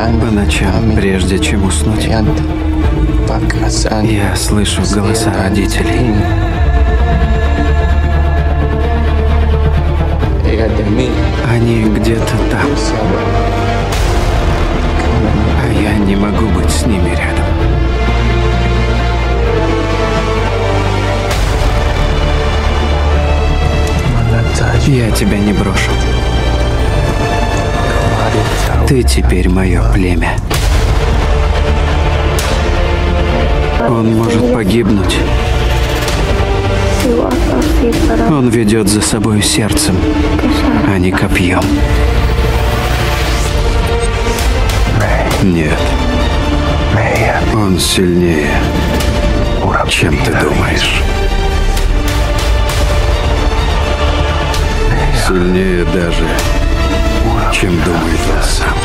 По ночам, прежде чем уснуть, я слышу голоса родителей. Они где-то там, а я не могу быть с ними рядом. Я тебя не брошу. Ты теперь мое племя. Он может погибнуть. Он ведет за собой сердцем, а не копьем. Нет. Он сильнее, чем ты думаешь. Сильнее даже, чем думает он сам.